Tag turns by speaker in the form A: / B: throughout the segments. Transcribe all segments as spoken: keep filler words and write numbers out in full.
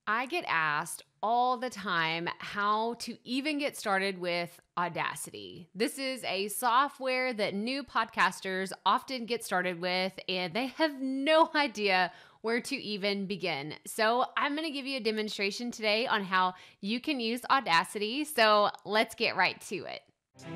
A: I get asked all the time how to even get started with Audacity. This is a software that new podcasters often get started with, and they have no idea where to even begin. So I'm going to give you a demonstration today on how you can use Audacity. So let's get right to it.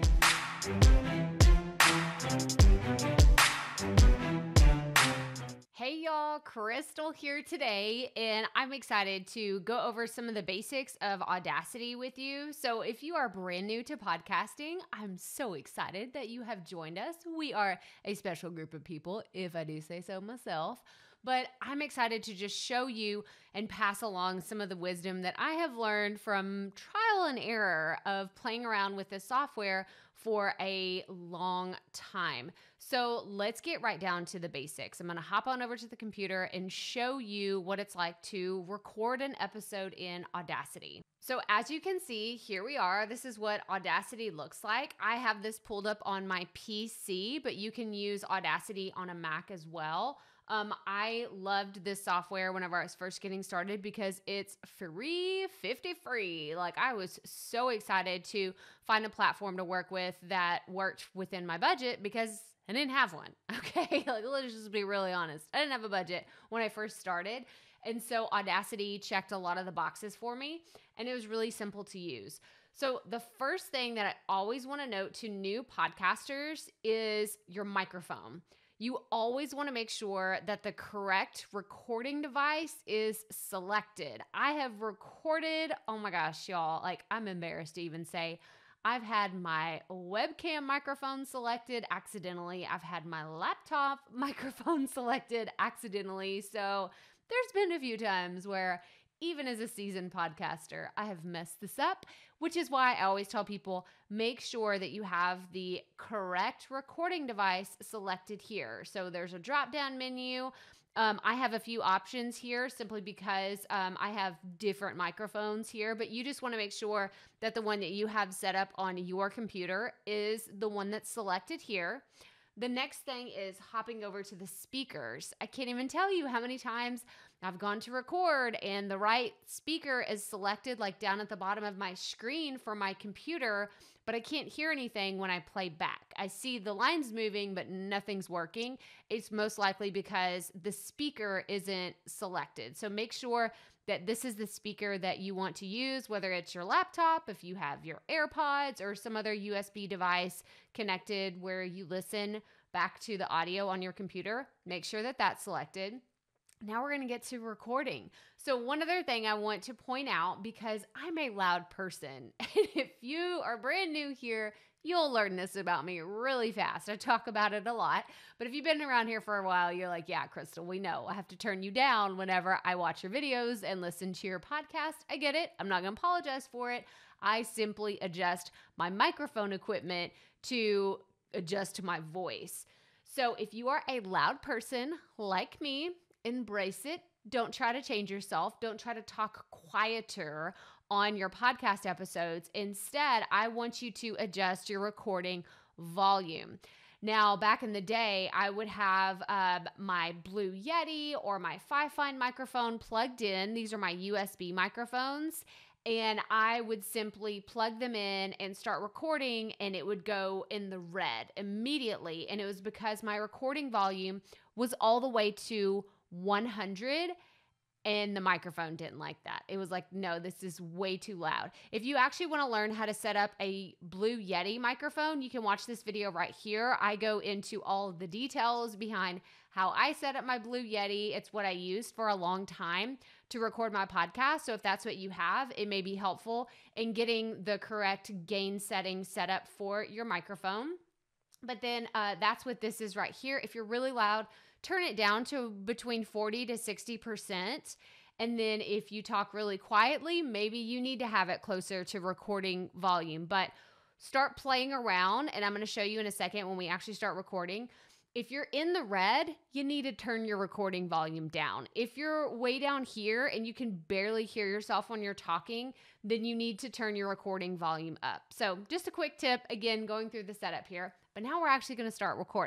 A: Hey y'all, Crystal here today, and I'm excited to go over some of the basics of Audacity with you. So if you are brand new to podcasting, I'm so excited that you have joined us. We are a special group of people, if I do say so myself. But I'm excited to just show you and pass along some of the wisdom that I have learned from trial and error of playing around with this software for a long time. So let's get right down to the basics. I'm going to hop on over to the computer and show you what it's like to record an episode in Audacity. So as you can see, here we are. This is what Audacity looks like. I have this pulled up on my P C, but you can use Audacity on a Mac as well. Um, I loved this software whenever I was first getting started because it's free, fifty free. Like I was so excited to find a platform to work with that worked within my budget because I didn't have one. Okay, like let's just be really honest. I didn't have a budget when I first started. And so Audacity checked a lot of the boxes for me, and it was really simple to use. So the first thing that I always want to note to new podcasters is your microphone. You always want to make sure that the correct recording device is selected. I have recorded, oh my gosh, y'all, like I'm embarrassed to even say, I've had my webcam microphone selected accidentally. I've had my laptop microphone selected accidentally. So there's been a few times where even as a seasoned podcaster, I have messed this up, which is why I always tell people, make sure that you have the correct recording device selected here. So there's a drop-down menu. Um, I have a few options here simply because um, I have different microphones here, but you just want to make sure that the one that you have set up on your computer is the one that's selected here. The next thing is hopping over to the speakers. I can't even tell you how many times I've gone to record and the right speaker is selected like down at the bottom of my screen for my computer, but I can't hear anything when I play back. I see the lines moving, but nothing's working. It's most likely because the speaker isn't selected. So make sure that this is the speaker that you want to use, whether it's your laptop, if you have your AirPods or some other U S B device connected where you listen back to the audio on your computer, make sure that that's selected. Now we're going to get to recording. So one other thing I want to point out, because I'm a loud person, and if you are brand new here, you'll learn this about me really fast. I talk about it a lot, but if you've been around here for a while, you're like, yeah, Crystal, we know. I have to turn you down whenever I watch your videos and listen to your podcast. I get it. I'm not going to apologize for it. I simply adjust my microphone equipment to adjust to my voice. So if you are a loud person like me, embrace it. Don't try to change yourself. Don't try to talk quieter on your podcast episodes. Instead, I want you to adjust your recording volume. Now, back in the day, I would have uh, my Blue Yeti or my Fi-Fine microphone plugged in. These are my U S B microphones. And I would simply plug them in and start recording, and it would go in the red immediately. And it was because my recording volume was all the way to one hundred, and the microphone didn't like that. It was like, no, this is way too loud. If you actually want to learn how to set up a Blue Yeti microphone, you can watch this video right here. I go into all of the details behind how I set up my Blue Yeti. It's what I used for a long time to record my podcast. So if that's what you have, it may be helpful in getting the correct gain setting set up for your microphone. But then uh, that's what this is right here. If you're really loud, turn it down to between forty to sixty percent. And then if you talk really quietly, maybe you need to have it closer to recording volume. But start playing around, and I'm going to show you in a second when we actually start recording. If you're in the red, you need to turn your recording volume down. If you're way down here and you can barely hear yourself when you're talking, then you need to turn your recording volume up. So just a quick tip, again, going through the setup here, but now we're actually going to start recording.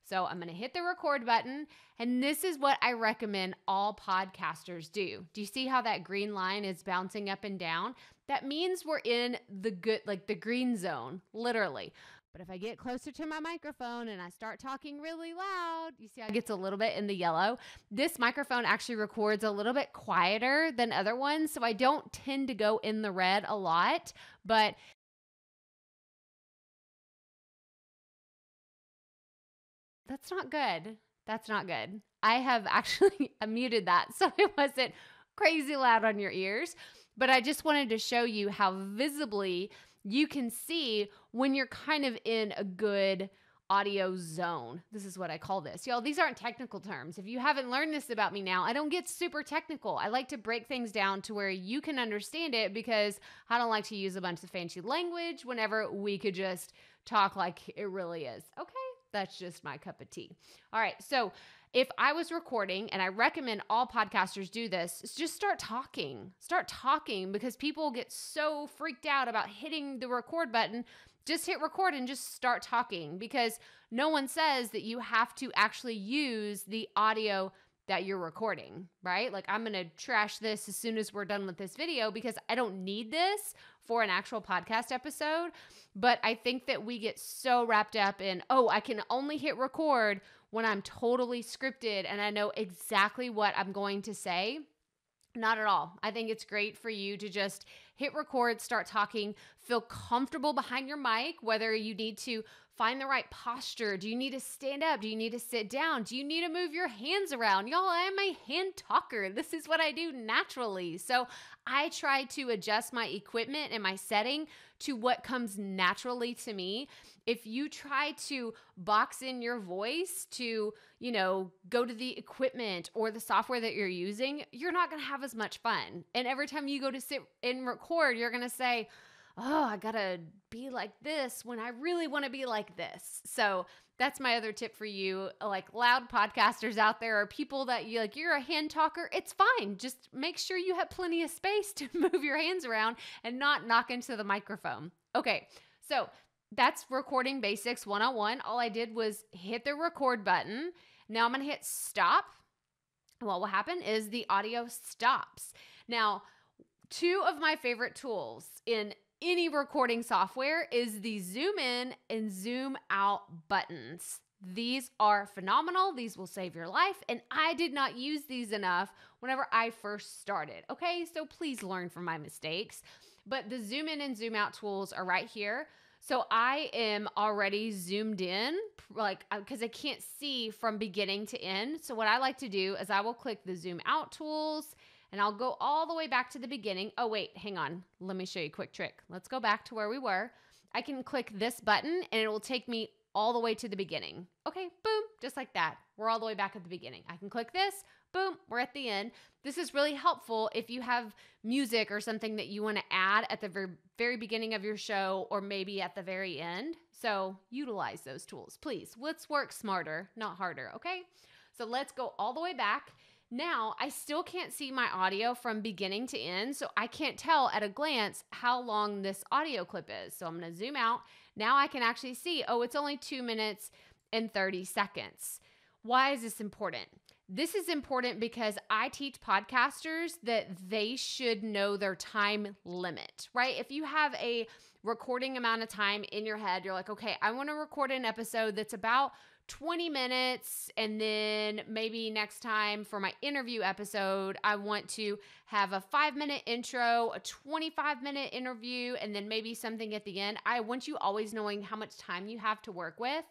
A: So I'm going to hit the record button, and this is what I recommend all podcasters do. Do you see how that green line is bouncing up and down? That means we're in the good, like the green zone, literally. But if I get closer to my microphone and I start talking really loud, you see how it gets a little bit in the yellow? This microphone actually records a little bit quieter than other ones, so I don't tend to go in the red a lot, but that's not good. That's not good. I have actually muted that so it wasn't crazy loud on your ears, but I just wanted to show you how visibly you can see when you're kind of in a good audio zone. This is what I call this. Y'all, these aren't technical terms. If you haven't learned this about me now, I don't get super technical. I like to break things down to where you can understand it because I don't like to use a bunch of fancy language whenever we could just talk like it really is. Okay, that's just my cup of tea. All right, so if I was recording, and I recommend all podcasters do this, is just start talking. Start talking because people get so freaked out about hitting the record button. Just hit record and just start talking because no one says that you have to actually use the audio that you're recording, right? Like I'm going to trash this as soon as we're done with this video because I don't need this for an actual podcast episode. But I think that we get so wrapped up in, oh, I can only hit record when I'm totally scripted and I know exactly what I'm going to say. Not at all. I think it's great for you to just hit record, start talking, feel comfortable behind your mic, whether you need to find the right posture. Do you need to stand up? Do you need to sit down? Do you need to move your hands around? Y'all, I am a hand talker. This is what I do naturally. So I try to adjust my equipment and my setting to what comes naturally to me. If you try to box in your voice to, you know, go to the equipment or the software that you're using, you're not going to have as much fun. And every time you go to sit and record, you're going to say, oh, I got to be like this when I really want to be like this. So that's my other tip for you. Like loud podcasters out there or people that you like, you're a hand talker. It's fine. Just make sure you have plenty of space to move your hands around and not knock into the microphone. Okay. So that's recording basics one oh one. All I did was hit the record button. Now I'm going to hit stop. What will happen is the audio stops. Now, two of my favorite tools in any recording software is the zoom in and zoom out buttons. These are phenomenal. These will save your life. And I did not use these enough whenever I first started. Okay, so please learn from my mistakes. But the zoom in and zoom out tools are right here. So I am already zoomed in, like, because I can't see from beginning to end. So what I like to do is I will click the zoom out tools and I'll go all the way back to the beginning. Oh, wait, hang on. Let me show you a quick trick. Let's go back to where we were. I can click this button and it will take me all the way to the beginning. Okay, boom, just like that. We're all the way back at the beginning. I can click this, boom, we're at the end. This is really helpful if you have music or something that you want to add at the very, very beginning of your show or maybe at the very end. So utilize those tools, please. Let's work smarter, not harder, okay? So let's go all the way back. Now, I still can't see my audio from beginning to end, so I can't tell at a glance how long this audio clip is. So I'm going to zoom out. Now I can actually see, oh, it's only two minutes and thirty seconds. Why is this important? This is important because I teach podcasters that they should know their time limit, right? If you have a recording amount of time in your head, you're like, okay, I want to record an episode that's about twenty minutes, and then maybe next time for my interview episode, I want to have a five minute intro, a twenty-five minute interview, and then maybe something at the end. I want you always knowing how much time you have to work with.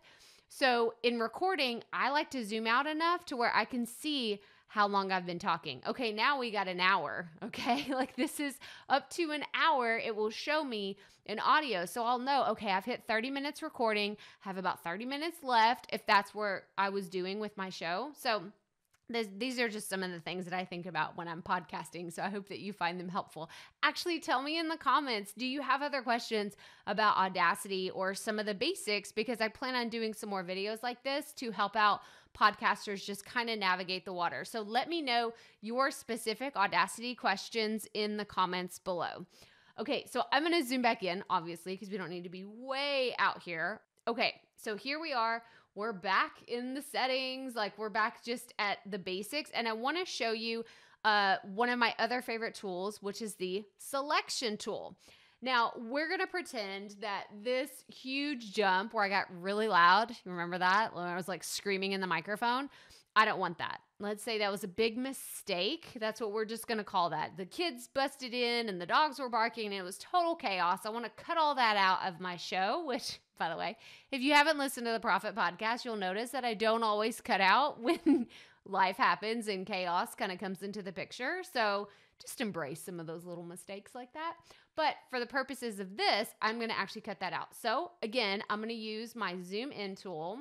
A: So in recording, I like to zoom out enough to where I can see how long I've been talking. Okay, now we got an hour, okay? Like this is up to an hour. It will show me in audio. So I'll know, okay, I've hit thirty minutes recording, have about thirty minutes left if that's where I was doing with my show. So this, these are just some of the things that I think about when I'm podcasting. So I hope that you find them helpful. Actually, tell me in the comments, do you have other questions about Audacity or some of the basics? Because I plan on doing some more videos like this to help out podcasters just kind of navigate the water. So let me know your specific Audacity questions in the comments below. Okay, so I'm going to zoom back in, obviously, because we don't need to be way out here. Okay, so here we are. we're back in the settings. Like we're back just at the basics. And I want to show you uh, one of my other favorite tools, which is the selection tool. Now, we're going to pretend that this huge jump where I got really loud, you remember that? When I was like screaming in the microphone? I don't want that. Let's say that was a big mistake. That's what we're just going to call that. The kids busted in and the dogs were barking and it was total chaos. I want to cut all that out of my show, which, by the way, if you haven't listened to the Proffitt podcast, you'll notice that I don't always cut out when life happens and chaos kind of comes into the picture. So just embrace some of those little mistakes like that. But for the purposes of this, I'm going to actually cut that out. So again, I'm going to use my zoom in tool.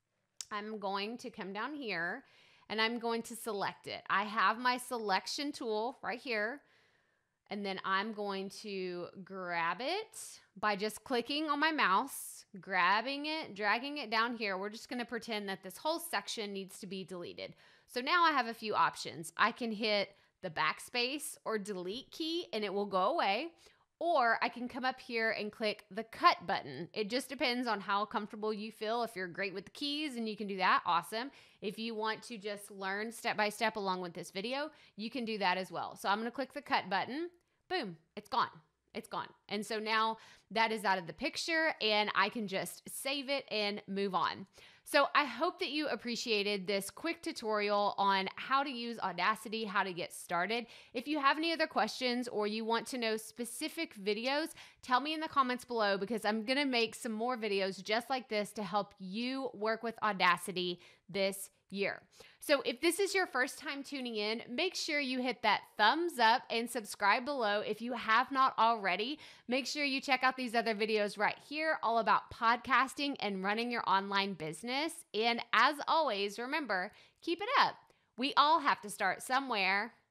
A: I'm going to come down here and I'm going to select it. I have my selection tool right here. And then I'm going to grab it by just clicking on my mouse, grabbing it, dragging it down here. We're just going to pretend that this whole section needs to be deleted. So now I have a few options. I can hit the backspace or delete key and it will go away. Or I can come up here and click the cut button. It just depends on how comfortable you feel. If you're great with the keys and you can do that, awesome. If you want to just learn step by step along with this video, you can do that as well. So I'm going to click the cut button. Boom, it's gone. It's gone. And so now that is out of the picture and I can just save it and move on. So I hope that you appreciated this quick tutorial on how to use Audacity, how to get started. If you have any other questions or you want to know specific videos, tell me in the comments below because I'm going to make some more videos just like this to help you work with Audacity this year. So if this is your first time tuning in, make sure you hit that thumbs up and subscribe below if you have not already. Make sure you check out these other videos right here, all about podcasting and running your online business. And as always, remember, keep it up. We all have to start somewhere.